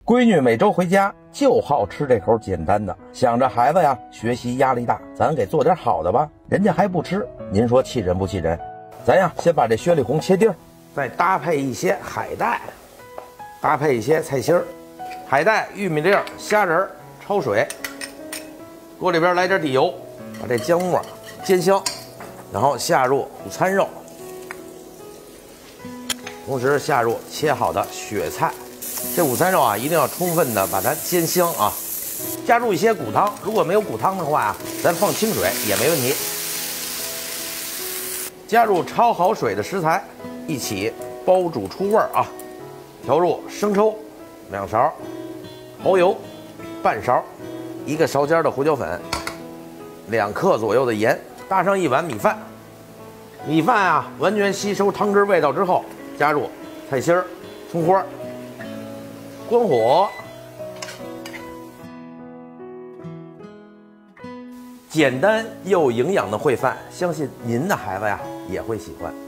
闺女每周回家就好吃这口简单的，想着孩子呀学习压力大，咱给做点好的吧，人家还不吃，您说气人不气人？咱呀先把这雪里红切丁，再搭配一些海带，搭配一些菜心儿，海带、玉米粒、虾仁焯水，锅里边来点底油，把这姜末煎香，然后下入午餐肉，同时下入切好的雪菜。这午餐肉啊，一定要充分的把它煎香啊！加入一些骨汤，如果没有骨汤的话啊，咱放清水也没问题。加入焯好水的食材，一起煲煮出味儿啊！调入生抽2勺，蚝油半勺，1个勺尖的胡椒粉，2克左右的盐，搭上1碗米饭。米饭啊，完全吸收汤汁味道之后，加入菜心儿、葱花。关火，简单又营养的烩饭，相信您的孩子呀也会喜欢。